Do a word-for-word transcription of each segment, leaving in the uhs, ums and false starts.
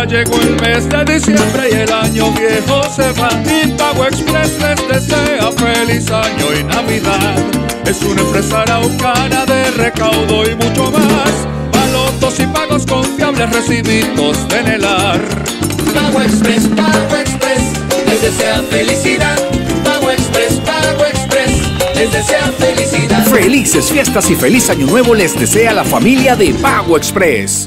Ya llegó el mes de diciembre y el año viejo se va, y Pago Express les desea feliz año y Navidad. Es una empresa araucana de recaudo y mucho más, palotos y pagos confiables recibidos de Nelar. Pago Express, Pago Express, les desea felicidad. Pago Express, Pago Express, les desea felicidad. Felices fiestas y feliz año nuevo les desea la familia de Pago Express.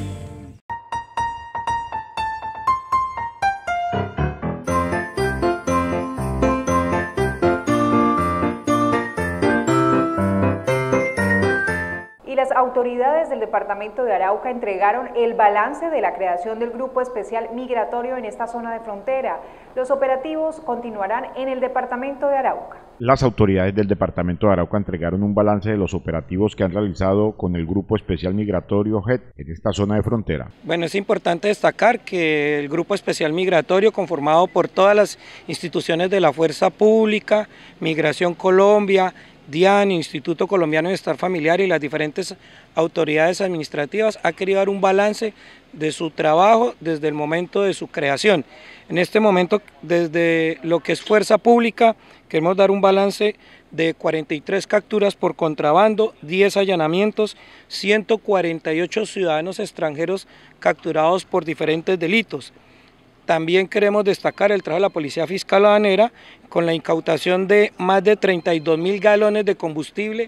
Las autoridades del departamento de Arauca entregaron el balance de la creación del Grupo Especial Migratorio en esta zona de frontera. Los operativos continuarán en el departamento de Arauca. Las autoridades del departamento de Arauca entregaron un balance de los operativos que han realizado con el Grupo Especial Migratorio G E T en esta zona de frontera. Bueno, es importante destacar que el Grupo Especial Migratorio, conformado por todas las instituciones de la Fuerza Pública, Migración Colombia, DIAN, Instituto Colombiano de Bienestar Familiar y las diferentes autoridades administrativas, ha querido dar un balance de su trabajo desde el momento de su creación. En este momento, desde lo que es Fuerza Pública, queremos dar un balance de cuarenta y tres capturas por contrabando, diez allanamientos, ciento cuarenta y ocho ciudadanos extranjeros capturados por diferentes delitos. También queremos destacar el trabajo de la Policía Fiscal Aduanera con la incautación de más de treinta y dos mil galones de combustible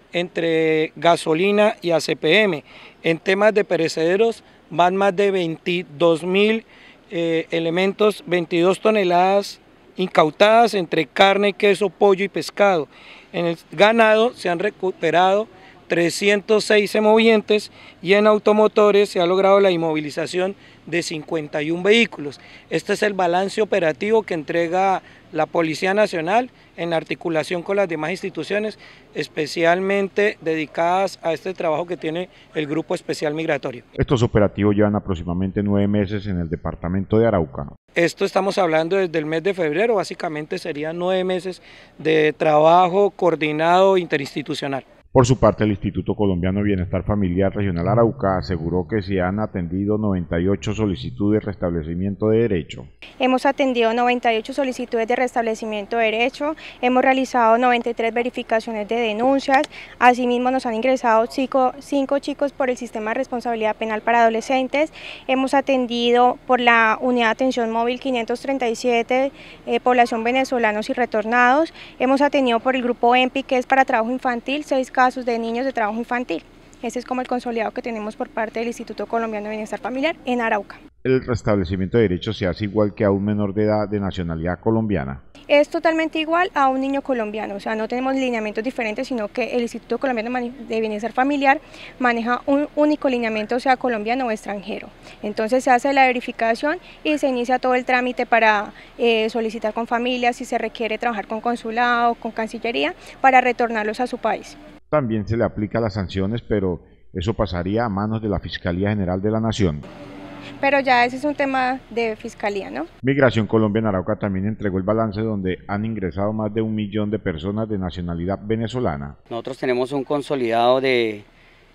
entre gasolina y A C P M. En temas de perecederos van más de veintidós mil eh, elementos, veintidós toneladas incautadas entre carne, queso, pollo y pescado. En el ganado se han recuperado trescientos seis semovientes y en automotores se ha logrado la inmovilización de cincuenta y un vehículos. Este es el balance operativo que entrega la Policía Nacional en articulación con las demás instituciones, especialmente dedicadas a este trabajo que tiene el Grupo Especial Migratorio. Estos operativos llevan aproximadamente nueve meses en el departamento de Arauca. Esto estamos hablando desde el mes de febrero, básicamente serían nueve meses de trabajo coordinado interinstitucional. Por su parte, el Instituto Colombiano de Bienestar Familiar Regional Arauca aseguró que se han atendido noventa y ocho solicitudes de restablecimiento de derecho. Hemos atendido noventa y ocho solicitudes de restablecimiento de derecho, hemos realizado noventa y tres verificaciones de denuncias, asimismo nos han ingresado cinco, cinco chicos por el Sistema de Responsabilidad Penal para Adolescentes, hemos atendido por la Unidad de Atención Móvil quinientos treinta y siete, eh, población venezolanos y retornados, hemos atendido por el Grupo E M P I, que es para trabajo infantil, seis casos casos de niños de trabajo infantil. Ese es como el consolidado que tenemos por parte del Instituto Colombiano de Bienestar Familiar en Arauca. ¿El restablecimiento de derechos se hace igual que a un menor de edad de nacionalidad colombiana? Es totalmente igual a un niño colombiano, o sea, no tenemos lineamientos diferentes, sino que el Instituto Colombiano de Bienestar Familiar maneja un único lineamiento, sea colombiano o extranjero. Entonces se hace la verificación y se inicia todo el trámite para eh, solicitar con familias, si se requiere trabajar con consulado, con Cancillería, para retornarlos a su país. También se le aplica las sanciones, pero eso pasaría a manos de la Fiscalía General de la Nación. Pero ya ese es un tema de Fiscalía, ¿no? Migración Colombia en Arauca también entregó el balance donde han ingresado más de un millón de personas de nacionalidad venezolana. Nosotros tenemos un consolidado de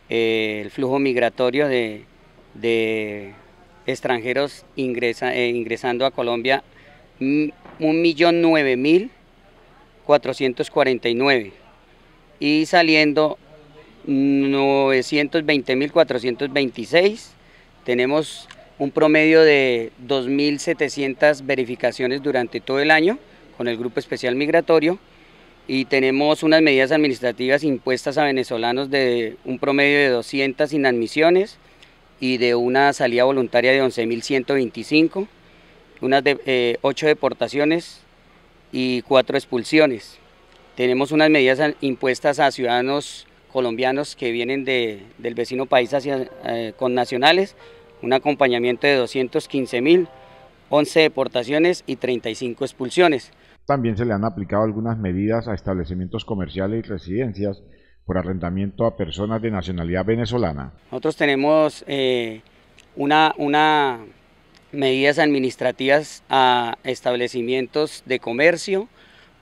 eh, el flujo migratorio de, de extranjeros ingresa, eh, ingresando a Colombia, un millón nueve mil cuatrocientos cuarenta y nueve. Y saliendo novecientos veinte mil cuatrocientos veintiséis, tenemos un promedio de dos mil setecientas verificaciones durante todo el año con el Grupo Especial Migratorio y tenemos unas medidas administrativas impuestas a venezolanos de un promedio de doscientas inadmisiones y de una salida voluntaria de once mil ciento veinticinco, unas de, eh, ocho deportaciones y cuatro expulsiones. Tenemos unas medidas impuestas a ciudadanos colombianos que vienen de, del vecino país hacia eh, con nacionales, un acompañamiento de doscientos quince mil, once deportaciones y treinta y cinco expulsiones. También se le han aplicado algunas medidas a establecimientos comerciales y residencias por arrendamiento a personas de nacionalidad venezolana. Nosotros tenemos eh, una, una medidas administrativas a establecimientos de comercio,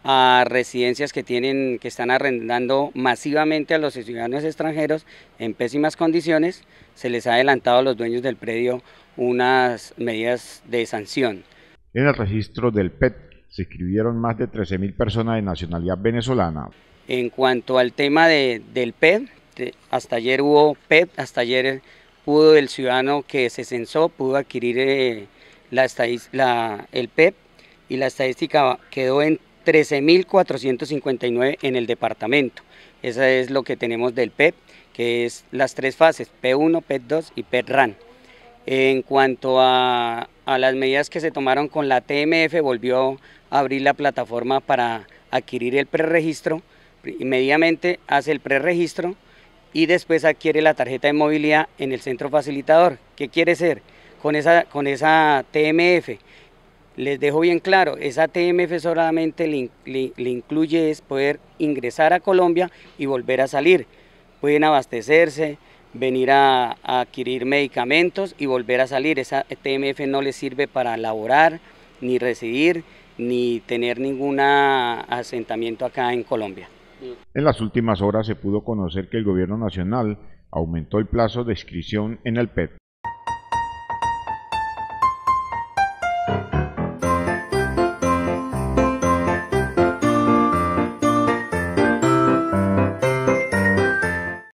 a residencias que tienen, que están arrendando masivamente a los ciudadanos extranjeros en pésimas condiciones. Se les ha adelantado a los dueños del predio unas medidas de sanción. En el registro del P E T se inscribieron más de trece mil personas de nacionalidad venezolana. En cuanto al tema de, del P E T, hasta ayer hubo P E T, hasta ayer pudo el ciudadano que se censó, pudo adquirir eh, la, la, el P E T, y la estadística quedó en trece mil cuatrocientos cincuenta y nueve en el departamento. Eso es lo que tenemos del P E T, que es las tres fases, P uno, P dos y P E T R A N. En cuanto a, a las medidas que se tomaron con la T M F, volvió a abrir la plataforma para adquirir el preregistro. Inmediatamente hace el preregistro y después adquiere la tarjeta de movilidad en el centro facilitador. ¿Qué quiere ser? Con esa, con esa T M F, les dejo bien claro, esa T M F solamente le, le, le incluye es poder ingresar a Colombia y volver a salir. Pueden abastecerse, venir a, a adquirir medicamentos y volver a salir. Esa T M F no les sirve para laborar, ni residir, ni tener ningún asentamiento acá en Colombia. En las últimas horas se pudo conocer que el gobierno nacional aumentó el plazo de inscripción en el P E T.